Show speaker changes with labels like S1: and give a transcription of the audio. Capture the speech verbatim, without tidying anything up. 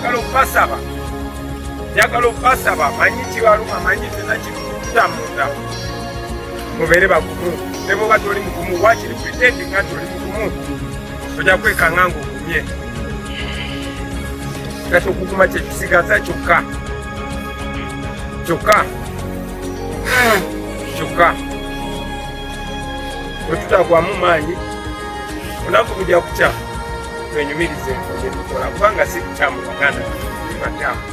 S1: njagala okubasaba njagala okubasaba manyi kibaluma manyi tena kikuta munda mubeere bagumu ne bwoba toli mugumu wakiri pretending nga toli mugumu ojja kwekanga ng'ogumye kati okuguma kyekisigaza kyokka kyokka kyokka wetutagwamu maanyi onaku bujja kukya twenyumirize enkola kubanga si kukyamu baganda batamu